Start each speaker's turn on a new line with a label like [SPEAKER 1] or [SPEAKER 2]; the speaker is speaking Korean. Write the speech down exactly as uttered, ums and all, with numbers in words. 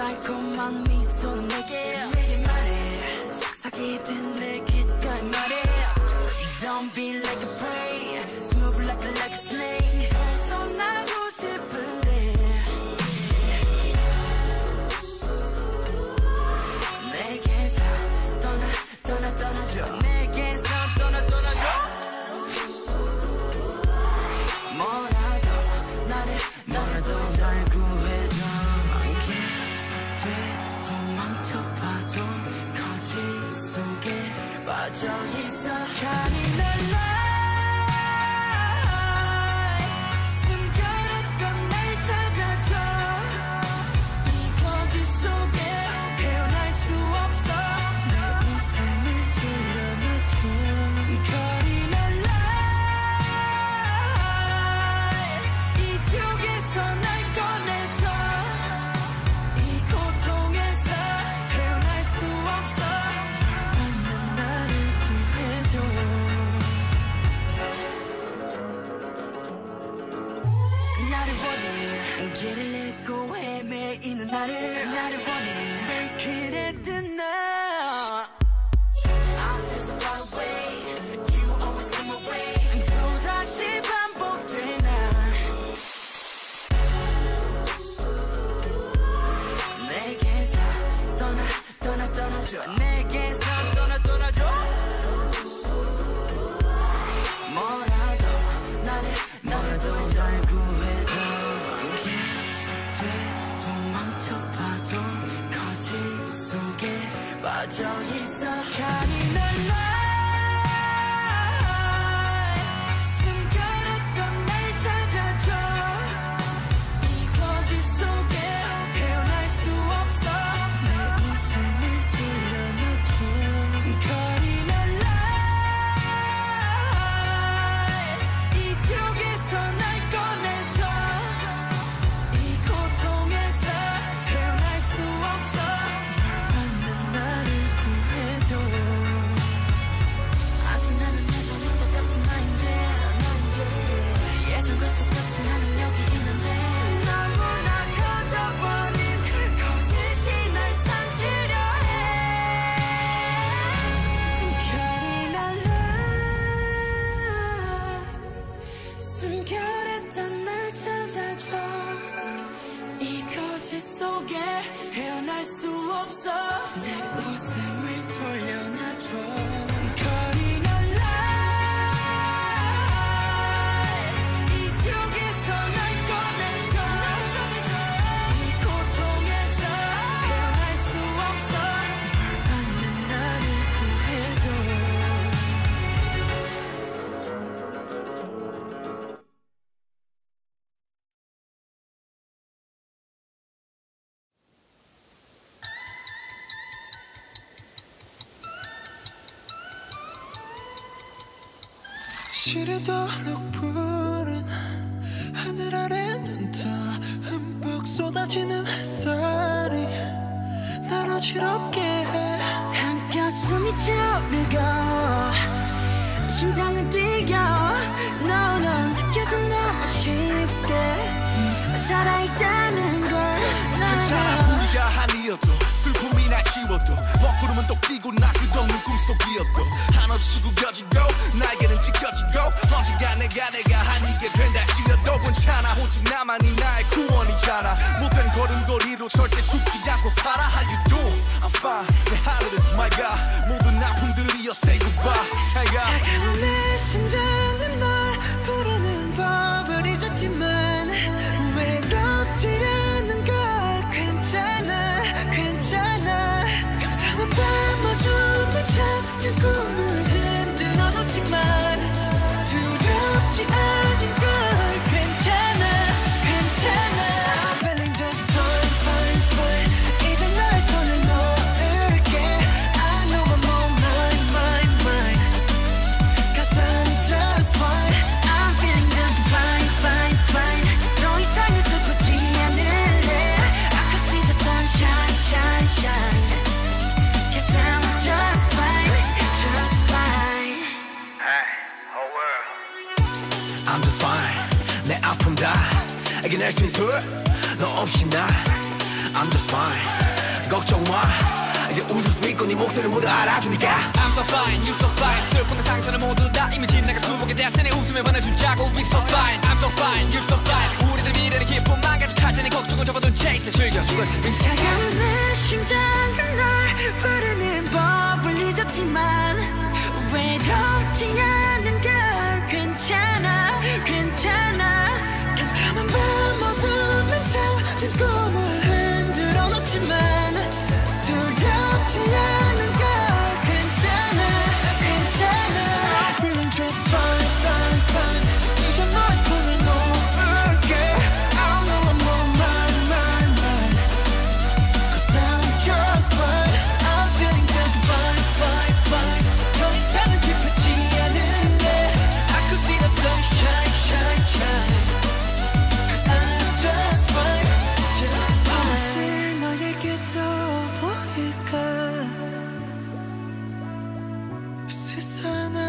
[SPEAKER 1] 달콤한 미소 내게 내게 말해 속삭이듯 내 귓가에 말해 Don't be like a prey Smooth like a, like a snake 벗어나고 싶은데 내게서 떠나 떠나 떠나줘 내게서 떠나 떠나줘 뭐라도 나를 너라도 날 구해줘 계속돼 도망쳐봐도 거짓 속에 빠져있어 잔인한 lie 숨겨놨던 날 찾아줘 이 거짓 속에 헤어날 수 없어 내 웃음을 돌려놔줘 잔인한 lie 이쪽에서 날 꺼내줘 이 고통에서 헤어날 수 없어 받는 나를 구해줘 나를 원해 길을 잃고 헤매이는 나를 나를 원해 왜 그랬든 나 I'm just far away You always come away 또다시 반복돼 난 내게서 떠나 떠나 떠나줘 내게서 떠나 떠나줘 뭐라도 나를 너라도 날 구해줘 계속돼 도망쳐봐도 거짓 속에 빠져있어 잔인한 lie 숨겨놨던 날 찾아줘 이 거짓 속에 헤어날 수 없어 내 웃음을 돌려놔줘 잔인한 lie 이쪽에서 날 꺼내줘 이 고통에서 헤어날 수 없어 받는 나를 구해줘 아직 나는 여전히 똑같은 나인데 나인데 예전과 똑같은 나는 여기 있는데 너무나 커져버린 그 거짓이 날 삼키려 해 잔인한 lie 숨겨냈던 날 찾아줘 이 거짓 속에 헤어날 수 없어 내 웃음을 돌려놔줘 잔인한 lie 이쪽에서 날 꺼내줘 이 고통에서 헤어날 수 없어 받는 나를 구해줘
[SPEAKER 2] 시리도록 푸른 하늘 아래는 더 흠뻑 쏟아지는 햇살이 날 어지럽게 해
[SPEAKER 1] 한껏 숨이 차오르고 심장은 뛰어 No no 느껴져 너무 쉽게 살아있다는 걸
[SPEAKER 3] 괜찮아 우리가 한이어도 슬픔이 날 지워도 먹구름은 또 뛰고 나 끝없는 꿈속이어도 한없이 구겨지고 나에게는 지켜지고 언젠가 내가 내가 한이게 된다 지어도 괜찮아 오직 나만이 나의 구원이잖아 못된 걸음걸이로 절대 죽지 않고 살아 How you doing? I'm fine 내 하루는 my God 모든 아픔들이여 say goodbye 잘 가
[SPEAKER 2] 차가운 내 심장은 널 부르는 법을 잊었지만 외롭지 않는 걸 괜찮아 괜찮아 깜깜한 밤 어둠을 찾는 꿈을 흔들어 놓지만 두렵지 않은 걸 괜찮아 괜찮아 I'm feeling just fine fine fine 이제 너의 손을 놓을게 I know I'm on mine mine mine Cause I'm just fine
[SPEAKER 1] I'm feeling just fine fine fine 더 이상은 슬프지 않을래 I could see the sunshine shine shine Cause I'm just fine just fine
[SPEAKER 3] Hey, whole world
[SPEAKER 4] I'm just fine 내 아픔 다 이겨낼 수 있어 너 없이 나
[SPEAKER 3] I'm just fine 걱정 마 이제 웃을 수 있고 네 목소리를 모두 알아주니까
[SPEAKER 4] I'm so fine, you so fine 슬픔과 상처는 모두 다 이미 지나가 두목에 대하세 내 웃음에 반해주자고 We so fine, I'm so fine, you so fine 우리들 미래는 기쁨만 가득할 테니 걱정은 접어둔 채 이제 즐겨 수고했어
[SPEAKER 1] 차가운 내 심장은 널 부르는 법을 잊었지만 외롭지 않은 걸 괜찮아 괜찮아
[SPEAKER 2] 깜깜한 밤 어둠은 잠든 꿈을 흔들어 놓지만 두렵지 않은 걸 괜찮아 괜찮아 I'm feeling just fine fine fine 이제 너의 손을 놓을게 I know I'm on mine mine mine Cause I'm just fine
[SPEAKER 1] I'm feeling just fine fine fine 더 이상은 슬프지 않을래 I could see the sunshine shine shine Cause I'm just fine just fine
[SPEAKER 2] 혹시 너에게도 보일까 세상에